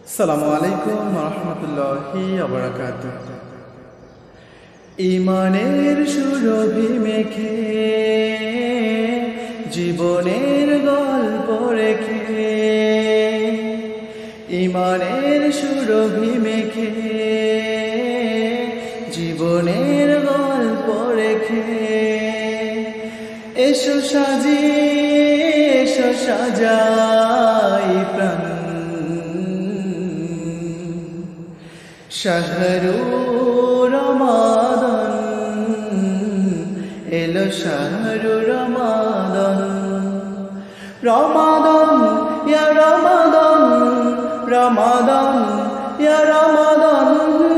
আসসালামু আলাইকুম ওয়া রাহমাতুল্লাহি ওয়া বারাকাতুহু। ঈমানের সুরভি মেখে জীবনের গল্প রেখে, ঈমানের সুরভি মেখে জীবনের গল্প রেখে, এসো সাজিয়ে এসো সাজাই প্রাণ। শাহরু রমাদান এলো, শাহরু রমাদান, রমাদান ইয়া রমাদান, রমাদান ইয়া রমাদান।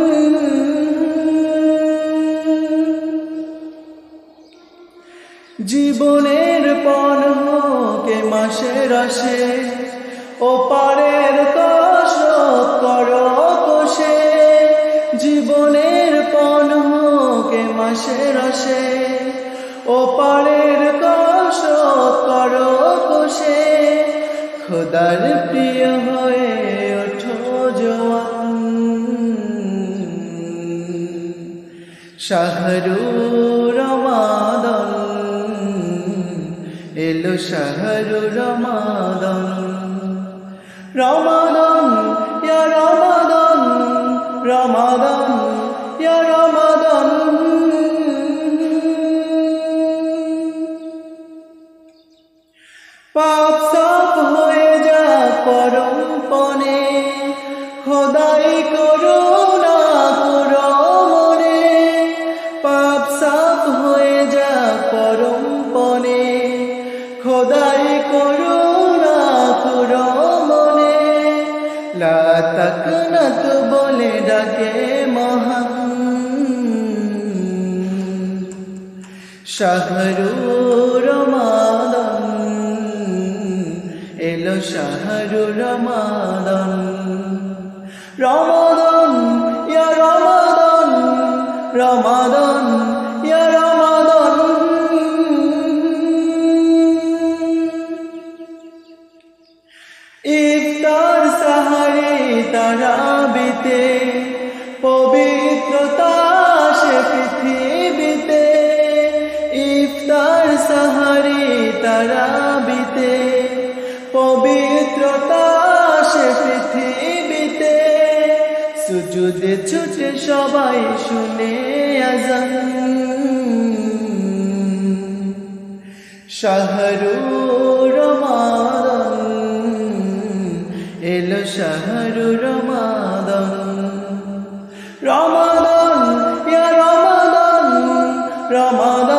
জীবনের পণ হোকে মাসের আসে, ও পারের কসরত করো কোষে। জীবনের পণ হোকে মাসের আসে, ও পারের কসরত করো কোষে। খোদার প্রিয় হয়ে ওঠো জওয়ান। শাহরু রমাদান এলো, শাহরু রমাদান, রমাদান ইয়া রমাদান, রমাদান ইয়া রমাদান। পাপ সাফ হয়ে যা পরম পণে, খোদাই করুণা করো মনে। পাপ সাফ হয়ে যা পরম পণে, খোদাই করুণা করো মনে। লা তাকনাত বলে ডাকে মহান। শাহরু রমাদান এলো, শাহরু রমাদান, রমাদান ইয়া রমাদান, রমাদান ইয়া রমাদান। ইফতার সাহারি তারাবিতে পবিত্রতা আসে পৃথিবীতে। ইফতার সাহারি তারাবিতে পবিত্রতা আসে পৃথিবীতে। সুজুদে ছুটে সবাই শুনে আযান। শাহরু রমাদান এলো, শাহরু রমাদান, রমাদান ইয়া রমাদান, রমাদান।